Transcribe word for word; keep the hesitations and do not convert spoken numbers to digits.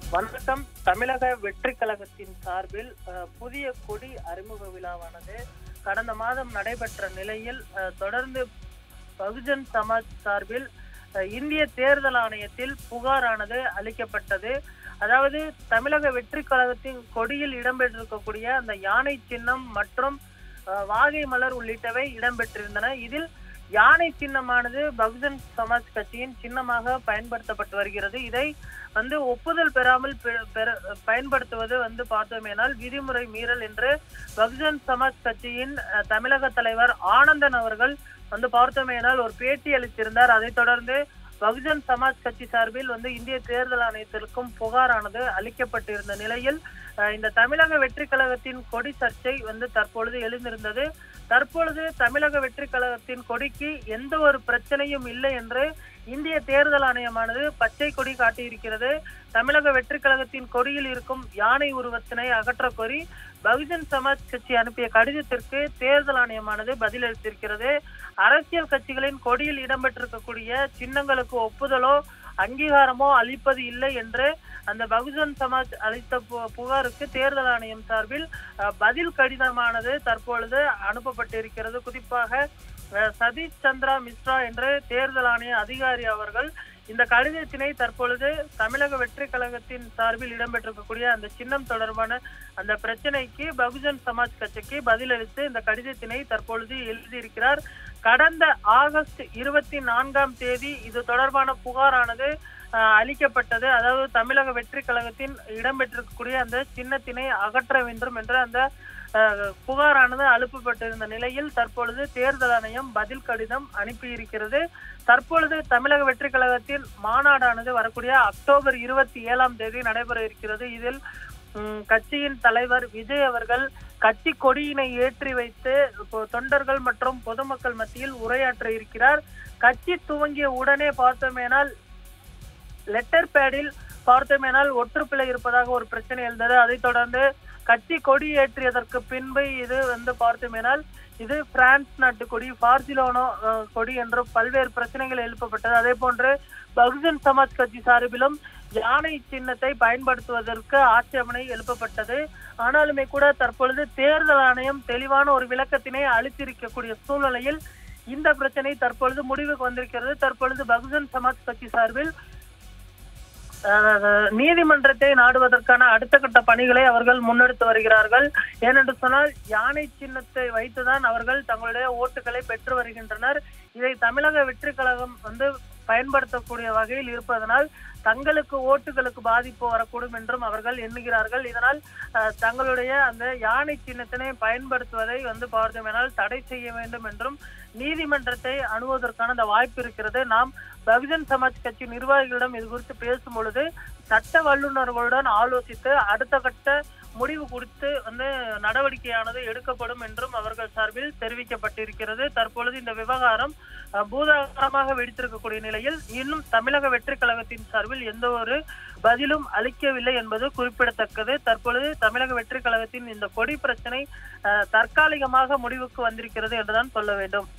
வணக்கம். தமிழக வெற்றி கழகத்தின் சார்பில் புதிய கொடி அறிமுக விழாவானது கடந்த மாதம் நடைபெற்ற நிலையில் தொடர்ந்து பகுஜன் சமாஜ் சார்பில் இந்திய தேர்தல் ஆணையத்தில் புகாரானது அளிக்கப்பட்டது. அதாவது தமிழக வெற்றி கழகத்தின் கொடியில் இடம்பெற்றிருக்கக்கூடிய அந்த யானை சின்னம் மற்றும் வாகை மலர் உள்ளிட்டவை இடம்பெற்றிருந்தன. இதில் யானை சின்னமானது பகுஜன் சமாஜ் கட்சியின் சின்னமாக பயன்படுத்தப்பட்டு வருகிறது. இதை வந்து ஒப்புதல் பெறாமல் பயன்படுத்துவது வந்து பார்த்தோமேனால் விதிமுறை மீறல் என்று பகுஜன் சமாஜ் கட்சியின் தமிழக தலைவர் ஆனந்தன் அவர்கள் வந்து பார்த்தோமேனால் ஒரு பேட்டி அளித்திருந்தார். அதைத் தொடர்ந்து பகுஜன் சமாஜ் கட்சி சார்பில் வந்து இந்திய தேர்தல் ஆணையத்திற்கும் புகாரானது அளிக்கப்பட்டிருந்த நிலையில் இந்த தமிழக வெற்றி கழகத்தின் கொடி சர்ச்சை வந்து தற்பொழுது எழுந்திருந்தது. தற்பொழுது தமிழக வெற்றி கழகத்தின் கொடிக்கு எந்த ஒரு பிரச்சனையும் இல்லை என்று இந்திய தேர்தல் ஆணையமானது பச்சை கொடி காட்டியிருக்கிறது. தமிழக வெற்றி கழகத்தின் கொடியில் இருக்கும் யானை உருவத்தினை அகற்ற கோரி பகுஜன் சமாஜ் கட்சி அனுப்பிய கடிதத்திற்கு தேர்தல் ஆணையமானது பதிலளித்திருக்கிறது. அரசியல் கட்சிகளின் கொடியில் இடம்பெற்றிருக்கக்கூடிய சின்னங்களுக்கு ஒப்புதலோ அங்கீகாரமோ அளிப்பது இல்லை என்று அந்த பகுஜன் சமாஜ் அளித்த புகாருக்கு தேர்தல் ஆணையம் சார்பில் பதில் கடிதமானது தற்பொழுது அனுப்பப்பட்டிருக்கிறது. குறிப்பாக சதீஷ் சந்திரா மிஸ்ரா என்ற தேர்தல் ஆணைய அதிகாரி அவர்கள் இந்த கடிதத்தினை தற்பொழுது தமிழக வெற்றி கழகத்தின் சார்பில் இடம்பெற்றிருக்கக்கூடிய அந்த சின்னம் தொடர்பான அந்த பிரச்சனைக்கு பகுஜன் சமாஜ் கட்சிக்கு பதிலளித்து இந்த கடிதத்தினை தற்பொழுது எழுதியிருக்கிறார். கடந்த ஆகஸ்ட் இருபத்தி நான்காம் தேதி இது தொடர்பான புகாரானது அளிக்கப்பட்டது. அதாவது தமிழக வெற்றி கழகத்தின் இடம்பெற்றிருக்கக்கூடிய அந்த சின்னத்தினை அகற்ற வேண்டும் என்ற அந்த புகாரானது அனுப்பப்பட்டிருந்த நிலையில் தற்பொழுது தேர்தல் ஆணையம் பதில் கடிதம் அனுப்பியிருக்கிறது. தற்பொழுது தமிழக வெற்றி கழகத்தின் மாநாடானது வரக்கூடிய அக்டோபர் இருபத்தி ஏழாம் தேதி நடைபெற இருக்கிறது. இதில் கட்சியின் தலைவர் விஜய் அவர்கள் கட்சி கொடியினை ஏற்றி வைத்து தொண்டர்கள் மற்றும் பொதுமக்கள் மத்தியில் உரையாற்ற இருக்கிறார். கட்சி துவங்கிய உடனே பார்த்தோமேனால் லெட்டர் பேடில் பார்த்தோமேனால் ஒற்றுப்பிழை இருப்பதாக ஒரு பிரச்சனை எழுந்தது. அதைத் தொடர்ந்து கட்சி கொடி ஏற்றியதற்கு பின்பு இது வந்து பார்த்தோமேனால் இது பிரான்ஸ் நாட்டு கொடி, பார்சிலோனோ கொடி என்று பல்வேறு பிரச்சனைகள் எழுப்பப்பட்டது. அதே போன்று பகுஜன் சமாஜ் கட்சி சார்பிலும் யானை சின்னத்தை பயன்படுத்துவதற்கு ஆட்சேபனை எழுப்பப்பட்டது. ஆனாலுமே கூட தற்பொழுது தேர்தல் ஆணையம் தெளிவான ஒரு விளக்கத்தினை அளித்திருக்கக்கூடிய சூழ்நிலையில் இந்த பிரச்சனை தற்பொழுது முடிவுக்கு வந்திருக்கிறது. தற்பொழுது பகுஜன் சமாஜ் கட்சி சார்பில் நீதிமன்றத்தை நாடுவதற்கான அடுத்த கட்ட பணிகளை அவர்கள் முன்னெடுத்து வருகிறார்கள். ஏனென்று சொன்னால் யானை சின்னத்தை வைத்துதான் அவர்கள் தங்களுடைய ஓட்டுகளை பெற்று வருகின்றனர். இதை தமிழக வெற்றி கழகம் வந்து பயன்படுத்தக்கூடிய வகையில் இருப்பதனால் தங்களுக்கு ஓட்டுகளுக்கு பாதிப்பு வரக்கூடும் என்றும் அவர்கள் எண்ணுகிறார்கள். இதனால் தங்களுடைய அந்த யானை சின்னத்தினை பயன்படுத்துவதை வந்து பார்த்தோமேனால் தடை செய்ய வேண்டும் என்றும் நீதிமன்றத்தை அணுவதற்கான அந்த வாய்ப்பு இருக்கிறது. நாம் பகுஜன் சமாஜ் கட்சி நிர்வாகிகளிடம் இது குறித்து பேசும் பொழுது சட்ட வல்லுநர்களுடன் ஆலோசித்து அடுத்த கட்ட முடிவு குறித்து வந்து நடவடிக்கையானது எடுக்கப்படும் என்றும் அவர்கள் சார்பில் தெரிவிக்கப்பட்டிருக்கிறது. தற்பொழுது இந்த விவகாரம் பூதாகரமாக வெடித்திருக்கக்கூடிய நிலையில் இன்னும் தமிழக வெற்றி கழகத்தின் சார்பில் எந்த ஒரு பதிலும் அளிக்கவில்லை என்பது குறிப்பிடத்தக்கது. தற்பொழுது தமிழக வெற்றி கழகத்தின் இந்த கொடி பிரச்சனை தற்காலிகமாக முடிவுக்கு வந்திருக்கிறது என்றுதான் சொல்ல வேண்டும்.